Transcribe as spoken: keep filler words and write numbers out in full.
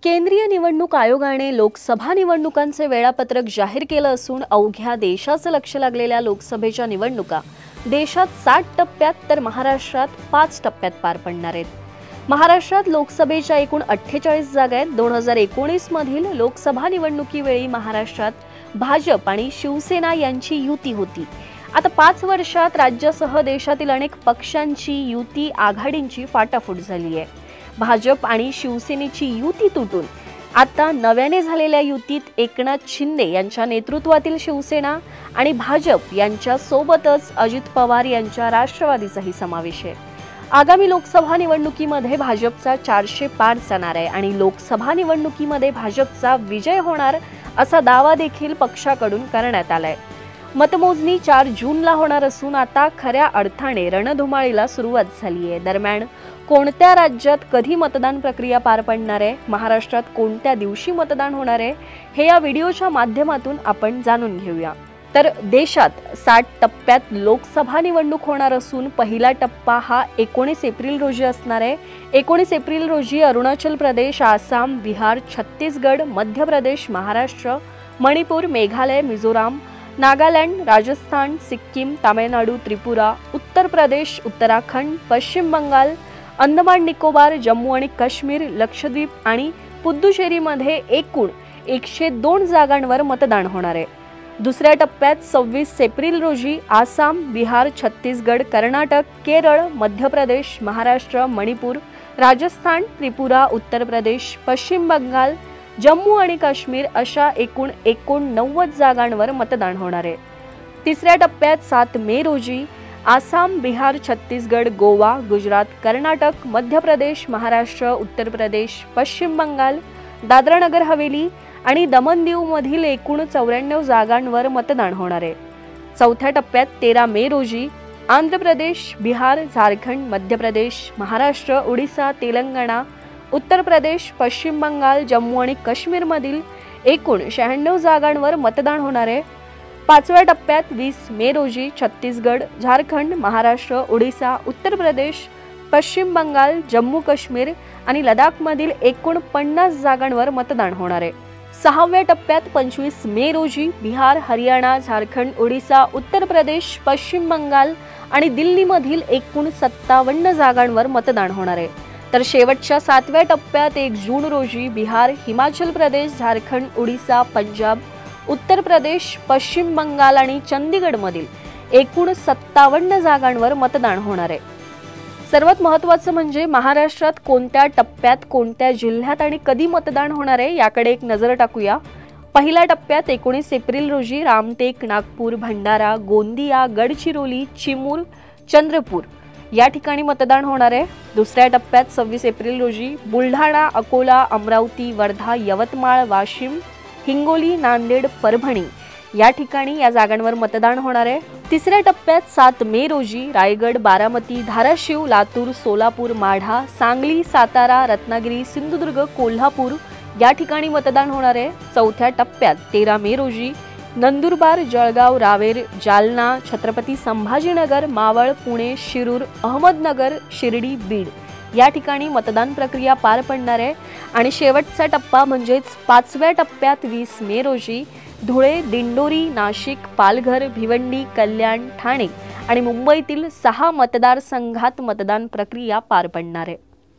केंद्रीय निवडणूक आयोगाने लोकसभा निवडणुकांचे वेळापत्रक जाहीर केलं असून अवघ्या देशाचं लक्ष लागलेल्या लोकसभेच्या निवडणुका देशात साठ टप्प्यात तर महाराष्ट्रात पाच टप्प्यात पार पडणार आहेत। महाराष्ट्रात लोकसभेच्या एकूण अठ्ठेचाळीस जागा आहेत। दोन हजार एकोणीस मधील लोकसभा निवडणुकीवेळी महाराष्ट्रात भाजप आणि शिवसेना यांची युती होती। आता पाच वर्षात राज्यासह देशातील अनेक पक्षांची युती आघाडींची फाटाफूट झाली आहे। भाजप आणि शिवसेनेची युती तुटून आता नव्याने झालेल्या युतीत एकनाथ शिंदे यांच्या नेतृत्वातील शिवसेना आणि भाजप यांच्या सोबतच अजित पवार यांच्या राष्ट्रवादीचाही समावेश आहे। आगामी लोकसभा निवडणुकीमध्ये भाजपचा चारशे पार जाणार आहे आणि लोकसभा निवडणुकीमध्ये भाजपचा विजय होणार असा दावा देखील पक्षाकडून करण्यात आलाय। मतमोजणी चार जूनला होणार असून आता खऱ्या अर्थाने रणधुमाळीला सुरुवात झाली आहे। दरम्यान कोणत्या राज्यात कधी मतदान प्रक्रिया पार पडणार आहे, महाराष्ट्रात कोणत्या दिवशी मतदान होणार आहे, हे या व्हिडिओच्या माध्यमातून आपण जाणून घेऊया। तर देशात साठ टप्प्यात लोकसभा निवडणूक होणार असून पहिला टप्पा हा एकोणीस एप्रिल रोजी असणार आहे। एकोणीस एप्रिल रोजी अरुणाचल प्रदेश, आसाम, बिहार, छत्तीसगड, मध्य प्रदेश, महाराष्ट्र, मणिपूर, मेघालय, मिझोराम, नागालँड, राजस्थान, सिक्कीम, तामिळनाडू, त्रिपुरा, उत्तर प्रदेश, उत्तराखंड, पश्चिम बंगाल, अंदमान निकोबार, जम्मू आणि काश्मीर, लक्षद्वीप आणि पुद्दुचेरीमध्ये एकूण एकशे दोन जागांवर मतदान होणार आहे। दुसऱ्या टप्प्यात सव्वीस एप्रिल रोजी आसाम, बिहार, छत्तीसगड, कर्नाटक, केरळ, मध्य प्रदेश, महाराष्ट्र, मणिपूर, राजस्थान, त्रिपुरा, उत्तर प्रदेश, पश्चिम बंगाल, जम्मू आणि काश्मीर अशा एकूण एकोणनव्वद जागांवर मतदान होणार आहे। तिसऱ्या टप्प्यात सात मे रोजी आसाम, बिहार, छत्तीसगड, गोवा, गुजरात, कर्नाटक, मध्य प्रदेश, महाराष्ट्र, उत्तर प्रदेश, पश्चिम बंगाल, दादरा नगर हवेली आणि दमन दीव मधील एकूण चौऱ्याण्णव जागांवर मतदान होणार आहे। चौथ्या टप्प्यात तेरा मे रोजी आंध्र प्रदेश, बिहार, झारखंड, मध्य प्रदेश, महाराष्ट्र, ओडिशा, तेलंगणा, उत्तर प्रदेश, पश्चिम बंगाल, जम्मू आणि काश्मीर मधील एकूण शहाण्णव जागांवर मतदान होणार आहे। पाचव्या टप्प्यात वीस मे रोजी छत्तीसगड, झारखंड, महाराष्ट्र, ओडिशा, उत्तर प्रदेश, पश्चिम बंगाल, जम्मू काश्मीर आणि लडाख मधील एकूण पन्नास जागांवर मतदान होणार आहे। सहाव्या टप्प्यात पंचवीस मे रोजी बिहार, हरियाणा, झारखंड, ओडिशा, उत्तर प्रदेश, पश्चिम बंगाल आणि दिल्ली मधील एकूण सत्तावन्न जागांवर मतदान होणार आहे। तर शेवटच्या सातव्या टप्प्यात एक जून रोजी बिहार, हिमाचल प्रदेश, झारखंड, ओडिशा, पंजाब, उत्तर प्रदेश, पश्चिम बंगाल आणि चंदीगड मधील एकूण सत्तावन्न जागांवर मतदान होणार आहे। सर्वात महत्त्वाचं म्हणजे महाराष्ट्रात कोणत्या टप्प्यात, कोणत्या जिल्ह्यात आणि कधी मतदान होणार आहे याकडे एक नजर टाकूया। पहिल्या टप्प्यात एकोणीस एप्रिल रोजी रामटेक, नागपूर, भंडारा, गोंदिया, गडचिरोली, चिमूर, चंद्रपूर या ठिकाणी मतदान होणार आहे। दुसऱ्या टप्प्यात सव्वीस एप्रिल रोजी बुलढाणा, अकोला, अमरावती, वर्धा, यवतमाळ, वाशिम, हिंगोली, नांदेड, परभणी या ठिकाणी या जागांवर मतदान होणार आहे। तिसऱ्या टप्प्यात सात मे रोजी रायगड, बारामती, धाराशिव, लातूर, सोलापूर, माढा, सांगली, सातारा, रत्नागिरी, सिंधुदुर्ग, कोल्हापूर या ठिकाणी मतदान होणार आहे। चौथ्या टप्प्यात तेरा मे रोजी नंदुरबार, जळगाव, रावेर, जालना, छत्रपती संभाजीनगर, मावळ, पुणे, शिरूर, अहमदनगर, शिर्डी, बीड या ठिकाणी मतदान प्रक्रिया पार पडणार आहे। आणि शेवटचा टप्पा म्हणजेच पाचव्या टप्प्यात वीस मे रोजी धुळे, दिंडोरी, नाशिक, पालघर, भिवंडी, कल्याण, ठाणे आणि मुंबईतील सहा मतदारसंघात मतदान प्रक्रिया पार पडणार आहे।